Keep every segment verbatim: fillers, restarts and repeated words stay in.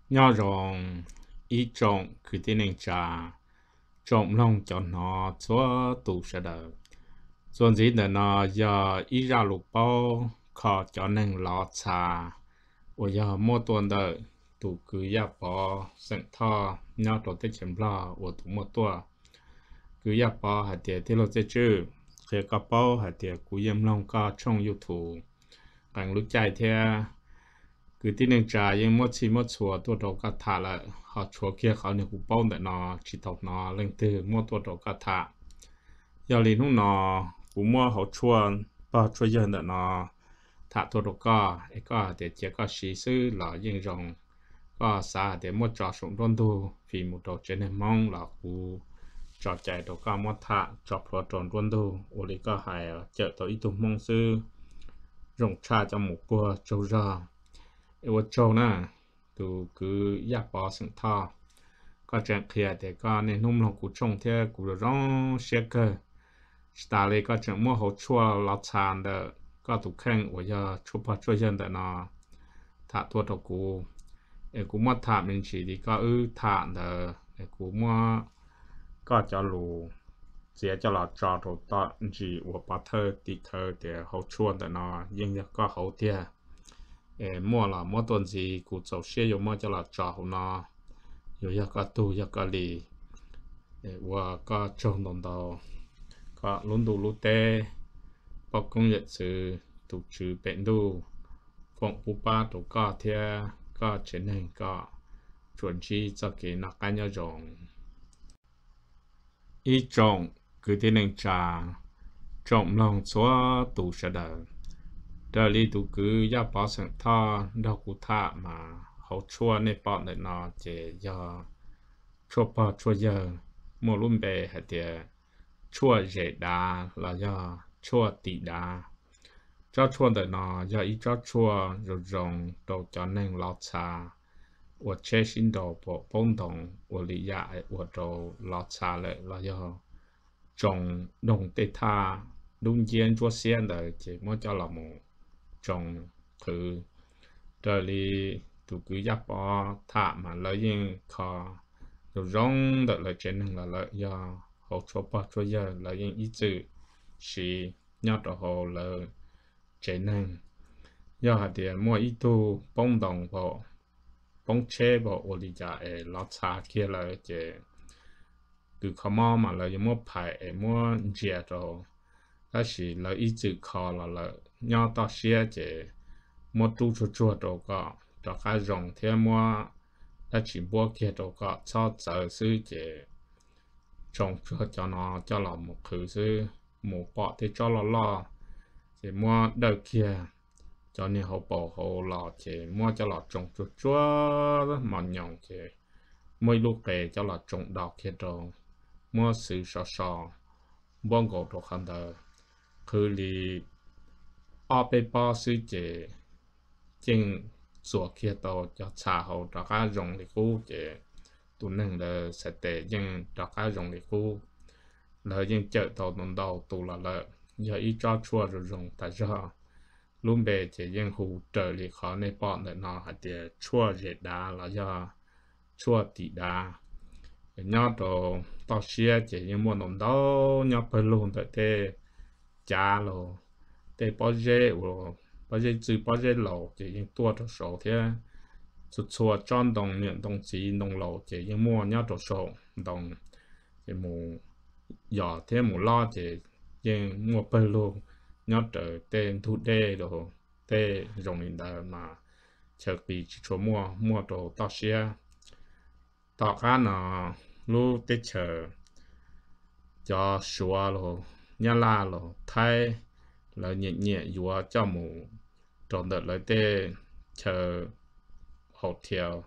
nhỏ rồng ý trồng cứ tin anh cha trồng lòng cho nó chúa tụ sẽ đỡ xuân gì nữa nó giờ ý ra lục bao khó cho nên lo xa ở giờ mua tuần đỡ tụ cứ ya bỏ sẵn thọ nhỏ tổ tết chém lo ở tụ mua tua cứ ya bỏ hạt tiền thì lo sẽ chứ khi có bao hạt tiền cú yếm lòng có trong YouTube càng lúc chạy theo cứ tin nên trả nhưng mất chi mất chùa tôi đâu có thả lại họ chùa kia họเนี่ยกูป้องแต่นอchỉ tộc nó lên từ mua tôi đâu có thả giờ liền lúc nóกูmua họ chùa bao chùa dânแต่นอthả tôi đâu có ấy có để chỉ có sĩ sư là yên rong có xa để mua trò sống đôn tu vì một đồ trên này mong làกูtrò chạy đâu có mua thả trò pro tròn đôn tu ô lý có hay chợ tôi ít tu mong sư rong cha cho một cua trâu raเอวโจนะตูคืออยากปอสังท่อก็จะเคลียร์แต่ก็ในนุ่มลงกูชงเท่ากูร้องเช็คเกอร์สตาร์เลยก็จะมั่วเขาชั่วลัดชานเดอก็ถูกแข่งว่าจะชุบพอช่วยยันแต่นอถ้าตัวตัวกูเอกูมั่วถามเป็นสีดีก็อื้อถามเดอเอกูมั่วก็จะรู้เสียจะหลอดจอตัวต่อจีว่าปัตเตอร์ติเธอแต่เขาชวนแต่นอยังก็เขาเท่าเออมั่วละมั่วตัวจีกูจะเชื่ออยู่มั่วจะละจ่อหัวนาอยู่ยากก็ตูยากก็ลีเออว่าก็จงตรงต่อก็ลุ้นดูลุ้นเต้ปอกงยัดซื้อถูกชื่อเป็นดูฟงปูป้าถูกก็เทียก็เช่นนั้นก็ชวนชีจะกินนักการยาจงอีจงคือที่หนึ่งจาจงลองชัวตูเสด็จเดลีตูคืออยาปอสังท่อดอกกุท่ามาเขาชั่วในปอดในนอเจยาชั่วปอชั่วเยอะมัวลุ่มเบหเดียชั่วเจดาแล้วยาชั่วติดาเจ้าชั่วในนอยาอีเจ้าชั่วรจงโตจอนเน่งลอชาอวดเชชินโดปอปงดงอวลิยาอวดโตลอชาเลยแล้วยาจงดงเตท่าดุนเย็นจัวเซียนเลยเจมัวเจ้าละมูtrong thứ đời li tụ cứ giáp bò thả mà lợi yên khó rồi rong đợi lợi trên là lợi do hậu cho bò cho giờ lợi yên ý chữ chỉ nhớ đồ hồ lợi trên năng do hạt tiền mua ít tu bông đồng bộ bông chế bộ ô lý giả ở lót xa kia lợi chế cứ khó mò mà lợi mua phải mua dìa đồ đó chỉ lợi ý chữ khó là lợi nhau tao xia chế mua tu chua chua đồ có cho cái rồng thêm mua đã chỉ mua kia đồ có cho giờ sư chế trồng chua cho nó cho lòng một khử sư một bọ thì cho nó lo chế mua đầu kia cho nên hậu bảo hậu lò chế mua cho lọ trồng chua chua mà nhộng chế mỗi lúc kể cho lọ trồng đào kia đồ mua sự sò sò bông gỗ đồ khăn đờiคือลีอไปปอซื้อเจจึงสัวเคียโตจะชาเขาดอกการงลิกูเจตัวหนึ่งเลยสเตยังดอกการงลิกูเลยยังเจอตัวตนดาวตัวละเลยอย่าอีจ้าชัวจะรงแต่จ้าลุ่มเบเจยังหูเจอลีเขาในปอดเดินนอหัดเดียชัวเจดาแล้วย่าชัวติดาญาตัวต่อเชียเจยังมัวนนดาวญาเปลุนแต่เตจ้าโลแต่พอเจอพอเจจือพอเจหล่อจะยังตัวตัวโสเท่าสุดชัวจอนตรงเนี่ยตรงสีตรงหล่อจะยังมั่วเนี่ยตัวโสตรงจะหมูหยอดเท่าหมูล่อจะยังมั่วเปรูเนี่ยตัวเต้นทุเด้ตัวเต้รงอินเดอร์มาเชิดปีชัวมั่วมั่วตัวต่อเชียต่อข้าน่ะรู้เตเชอจะชัวโลnhà la lo thay là nhẹ nhẹ vừa cho mù trộn đợt lại tê chờ hậu theo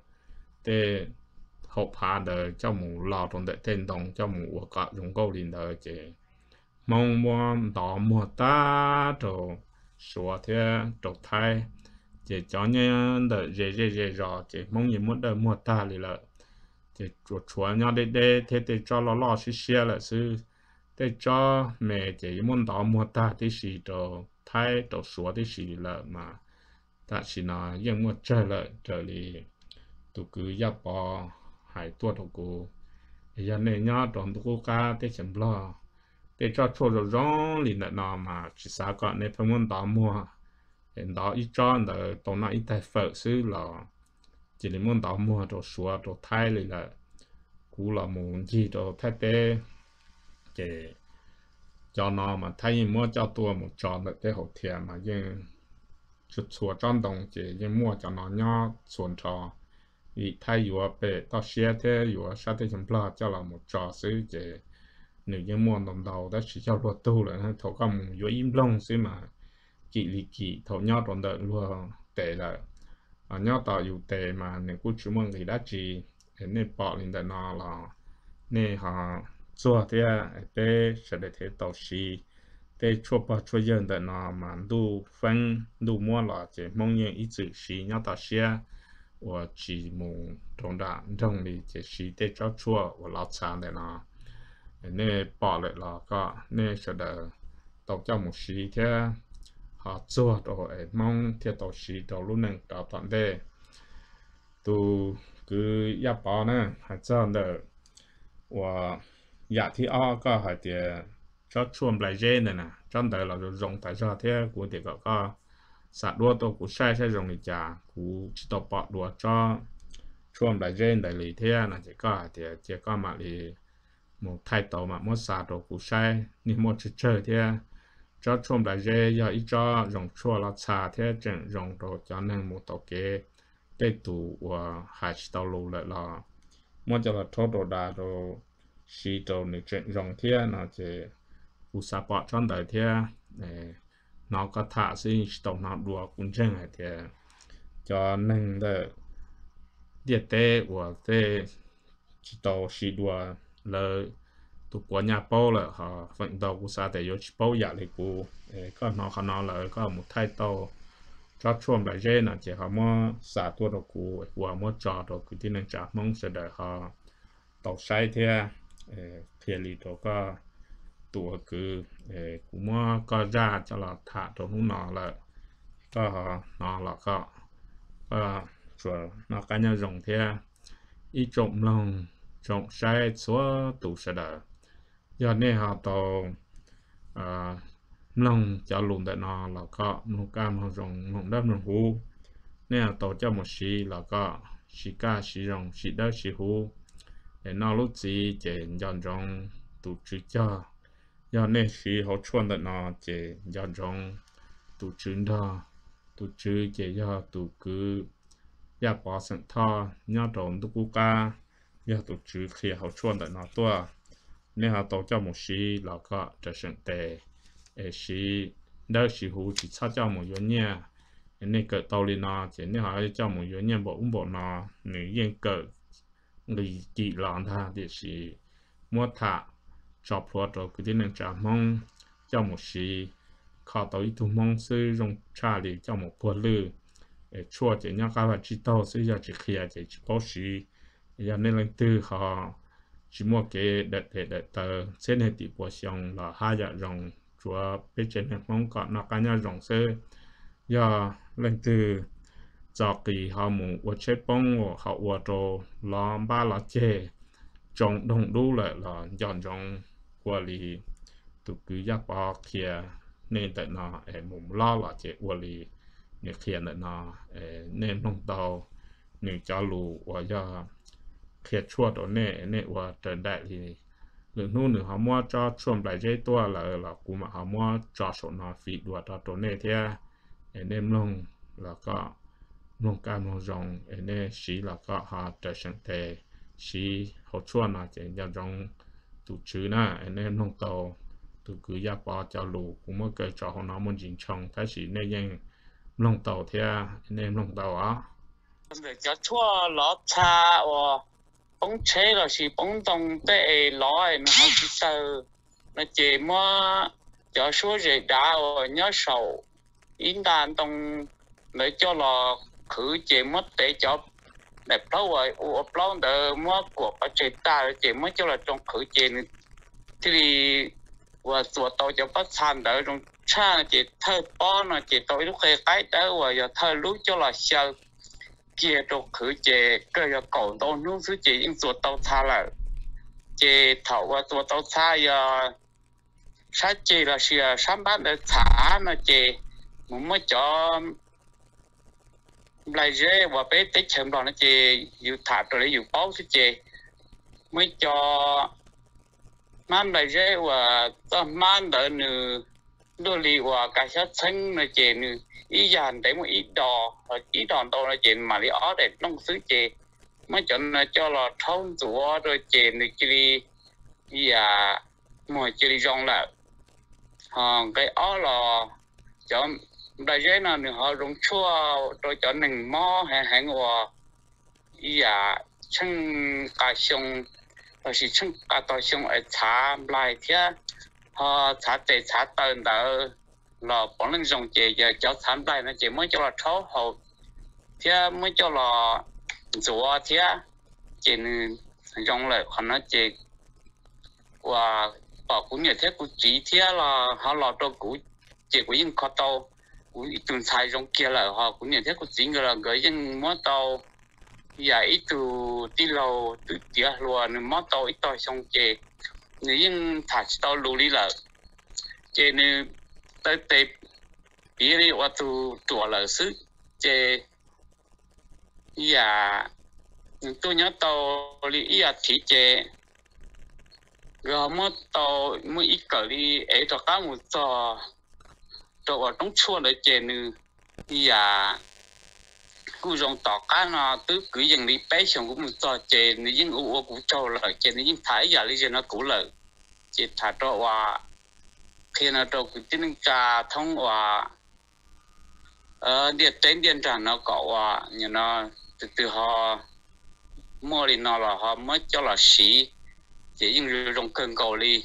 tê hậu phá đời cho mù lò trộn đợt tên đồng cho mù cả dùng câu liền đời chế mong muốn đỏ mùa ta rồi xóa theo trộn thay chế cho nhé đợt dễ dễ dễ rõ chế mong như muốn đợt mùa ta liền lợi chế chuột chuột nhau đây đây thế thế cho nó lo xí xia là sư để cho mẹ chỉ muốn đào mua ta thì chỉ đồ thay đồ sửa thì chỉ là mà ta chỉ nói ยัง mua chơi lợi trở đi tụ cứ giáp bò hải tua tụ cô giờ này nhớ trong tụ cô cá để chấm lo để cho chua rồi rong liền lại nọ mà chỉ sao còn này phải muốn đào mua hiện đó ít cho đỡ tàu nào ít tài phở xứ là chỉ là muốn đào mua đồ xua đồ thay liền là cú là muốn gì đồ thay tế để cho nó mà thay mua cho tôi một tròn được để hậu thiệt mà nhưng chút xua trong đồng chỉ nhưng mua cho nó nhỏ xuân trò vì thay vừa về tao xe thế vừa sao thế chúng ta cho là một trò xứ để nếu như mua đồng đầu đó chỉ cho luật tu là thầu cầm vừa im lông xứ mà chỉ lý kỳ thầu nhỏ trong đợt luôn tệ là ở nhỏ taoอยู่tệ mà nếu cứ chú mong thì đã chỉ nên bỏ lên đợt nó là nên họ做thế để sẽ để thế tao xí để chua bỏ chua dân đợt nó mà đủ phân đủ mua là chỉ mong những ý chữ xí nhỏ tao xe我只muốn trong đó trong này chỉ xí để cho chua và lót sáng để nó nên bỏ lại là có nên sẽ đỡ tàu cho một xí thế họ chua rồi mong theo tàu xí tàu lúc nâng tàu toàn đề tu cứ giáp bỏ nè hay cho đỡ và dạ thì o có hay thì cho chuông lại dễ này nè trong đỡ là dùng tại sao thế của thì có có sạt đua tôi cũng sai sai dùng để trả cũng chỉ tàu bỏ đua cho chuông lại dễ để lý thế là chỉ có thì chỉ có mà lý một thay tàu mà một sạt đồ cũng sai nhưng một chơi chơi thế cho chuông lại dễ giờ ít cho dùng chua là xả thế chẳng dùng đồ cho nên một tàu kế để tụ và hai tàu lù lại là một cho là thốt đồ đà đồ xí đồ này chuyện dùng thế nó chỉ cũng sắp bỏ trong đời thế nó có thả sinh tàu nó đùa cũng chẳng hay thế cho nên là địa tế của thế chỉ tàu xí đùa là tụ của nhà bao là họ vận tàu cũng sao để cho bao giả lại cũng có nó có nó là có một thay tàu cho chuông lại dễ là chỉ họ mua xả tua đồ cũ và mua trò đồ cứ tin rằng trả mong sẽ đợi họ tàu sai thế thì lý đồ có tụ cứ cũng mua có ra cho là thả đồ nó nó là có họ nó là có có rồi nó cá nhân dùng thế ít trộm lòng trộm sai số tụ sẽ đợi giờ này họ tàu lòng cho lùn tại nó là có một cam họ dùng một đâm một hú nên là tàu cho một xí là có xí cá xí rồng xí đất xí hú để nó lúc gì để dọn dọn tụ chữ cho giờ này xí họ chuẩn tại nó để dọn dọn tụ chữ đó tụ chữ để cho tụ cứ ya bỏ sẵn thọ nhớ trộn tụ cú ca giờ tụ chữ khi họ chuẩn tại nó tua nên họ tàu cho một xí là có trở thành tệ xí đỡ xí hú chỉ sao cho một doanh nghiệp nên cỡ tàu đi nó chỉ nên họ cho một doanh nghiệp bộ bộ nó nếu yên cỡ người chỉ làm tha thì xí mua thả cho phù rồi cứ thế nên trả mong cho một xí khó tàu ít thu mong sư dùng trả lý cho một phù lư chua chỉ nhau các bạn chỉ tàu sư giờ chỉ khía chỉ có xí giờ nên lên từ họ chỉ mua cái đợt để đợt tờ trên hệ tỷ bộ xong là hai giờ rồng chúa bên trên hệ mong còn nó cá nhân rồng sơ giờ lên từ giờ kỳ họ muốn ở chế bông họ ở chỗ là ba là chế trồng đồng đủ lại là dọn dọn qua lì tụ cứ giáp bao kia nên tại nó em muốn lo là chế qua lì nếu kia nó nên nông tàu nếu cho lù và giờ khi chua đồ nè nè và trở đại thì lượng nu nữa họ mua cho chuông lại dây tua là là cũng mà họ mua cho số nó phí đùa cho đồ nè thế nên long là có long cam long rong nên xí là có họ trở thành thế xí họ chua nó chỉ cho rong tụ chữ na nên long tàu tụ cứ giáp bao cho lù cũng mới cái cho họ nó muốn chỉnh trong thái xí nênยังlong tàu thế nên long tàu á cho chua lót cha bóng chế là chỉ bóng đồng để lõi nó không chỉ từ nó chỉ mà cho số gì đã ở nhớ sầu in đàn đồng để cho là khử chỉ mất để cho đẹp lâu rồi ở lâu đỡ mà của bà chị ta chỉ mới cho là trong khử chỉ thì và số tàu cho bắt sàn đỡ trong cha chỉ thơ bó nó chỉ tàu lúc khi cái đỡ và giờ thơ lúc cho là sờ kia đồ khử chế cơ là cầu tàu nước xứ chế những chuột tàu xa là chế thảo qua chuột tàu xa giờ sát chế là xìa sám bát để thả nó chế muốn mới cho lại dễ và bé tết chậm đó nó chế dù thả rồi lấy dù báo xứ chế mới cho man lại dễ và to man đỡ nữ đôi lì và cả sát sinh nó chế nữ ý dàn để một ít đò ít đòn đâu là chuyện mà đi ở để nông xứ chế mới chọn là cho là thôn rùa rồi chế nữ chỉ đi à mọi chỉ đi rong là họ cái ó là cho đại giới nào nữa họ rong chua rồi cho nền mò hay hay ngồi à chân cá sông hoặc là chân cá to sông ở thả lại thế họ thả tệ thả tơn đỡ là bọn mình dùng chế giờ cho thảm đại nó chỉ mới cho là thấu hậu thế mới cho là rùa thế chỉ dùng lại còn nó chỉ và bảo cũng như thế cũng chỉ thế là họ lọt đâu cũng chỉ của những con tàu cũng từng xài trong kia là họ cũng như thế cũng chỉ là gửi những món tàu giờ ít từ đi lâu từ kia luôn món tàu ít tàu xong chỉ những thả tàu lù đi là chỉ nên tới tết bây giờว่าตัวตัวlà xứ chế giờ tôi nhớ tàu đi giờ thì chế rồi mới tàu mới ít cỡ đi ấy cho cá một trò trò ở trong chua để chế nữa giờ cứ dùng tàu cá nó tứ cứ dừng đi bé xong cũng một trò chế nữa những u cũng trâu là chế nữa những thái giờ đi chế nó cũng là chế thả trò và khi nó trò cũng tin cả thông và ờ điện trên điện tràn nó có à như nó từ từ họ mua đi nó là họ mới cho là xí chỉ những dùng cơn cầu đi